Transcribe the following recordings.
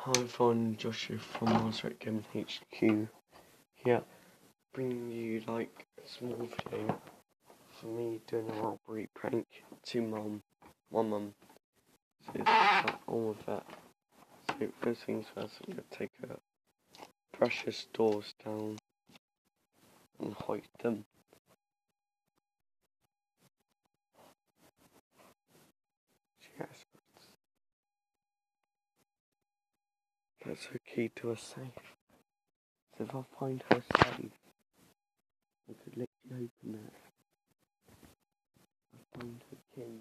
Hi everyone, Joshua from Marsrick Gaming HQ here, bringing you like a small video for me doing a robbery prank to my mum. So it's like all of that. So first things first, I'm going to take her precious doors down and hide them. Yes, that's her key to a safe. So if I find her safe, I could let you open that. I find her key.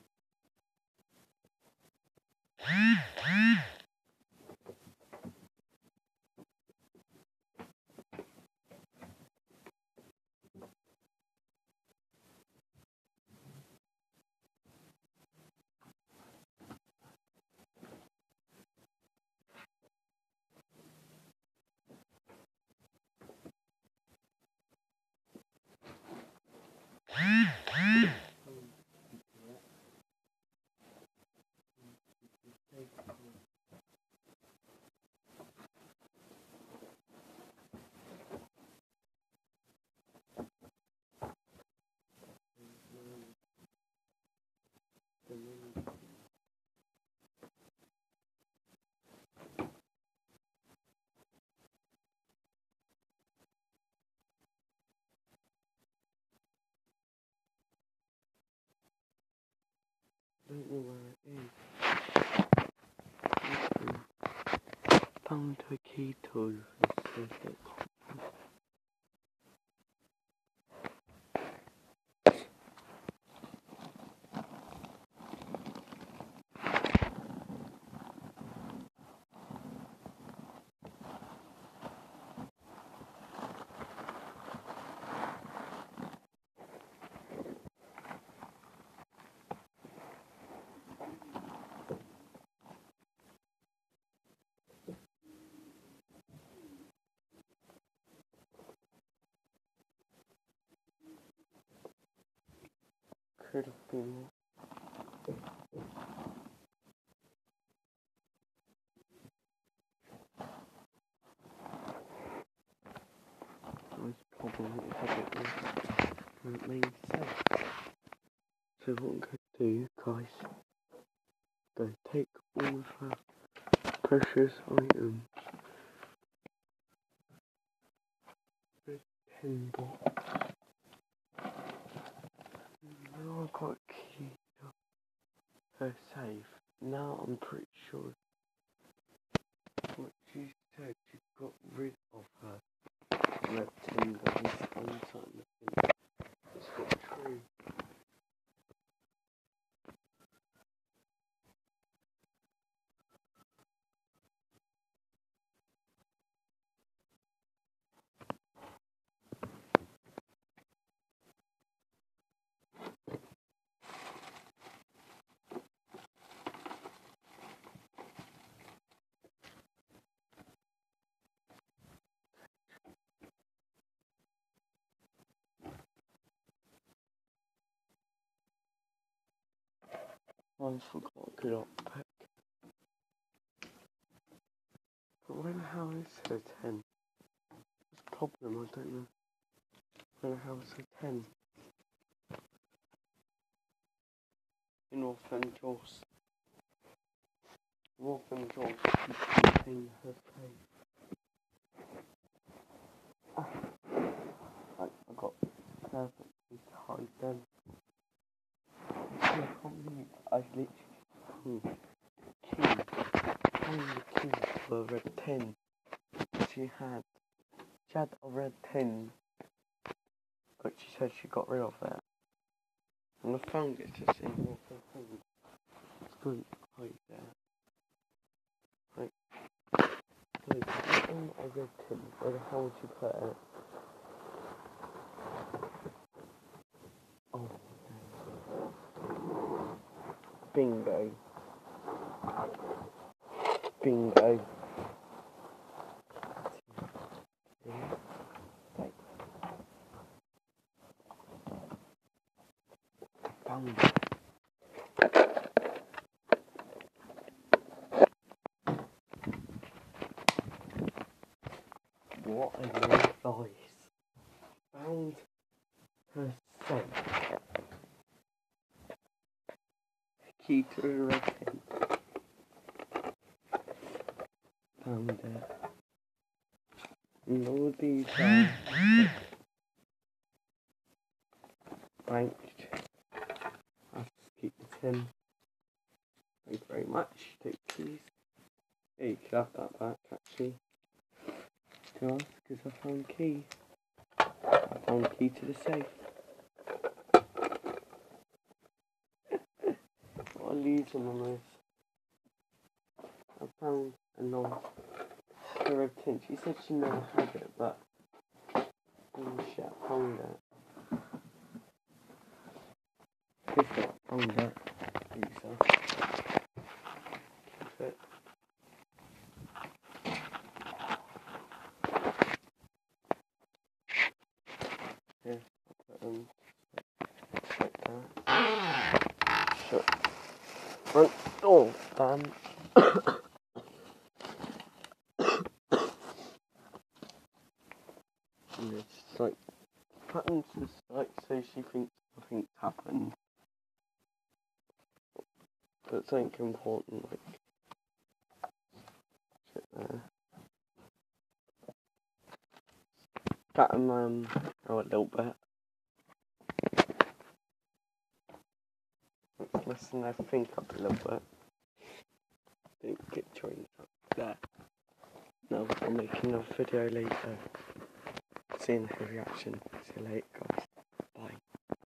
I don't know where it is. Found her key to the safe. Could have been. Nice problem that you have it in the main safe. So what I'm going to do, guys, go take all of her precious items. There's 10 box. Now I've got a key to her safe. Now I'm pretty sure what she said, she got rid of her red tin guys. I'm starting to think it's not true. I forgot to get up back. But how is her 10? What's the problem? I don't know. How is her 10? In Northern Jaws. Northern Jaws contain her face. I got perfectly tied them. I can't believe I literally found the key for a red 10. She had a red 10, but she said she got rid of it. And I found it to see what I found. It's good right there. Like, look, it's on a red 10. Where the hell would you put it? Oh, bingo. Bingo. Found it. what a nice voice. Found her safe. Key to a red tent. Found it. And all these are ranked. I have to keep the tin. Thank you very much. Take keys. Hey, you could have that back actually. To us, because I found key. I found key to the safe. What are these on this? I found a nice pair of tin. She said she never had it, but oh shit, I found it. If I found it, Lisa. Keep it. Yeah, I'll put like that. Shut front door, damn. And it's like patterns just like so she thinks nothing's happened. But something important like shit there. Cut him a little bit. Let's listen I think up a little bit. Don't get joined up there. No, I'll make another video later. Seeing her reaction. See you later guys.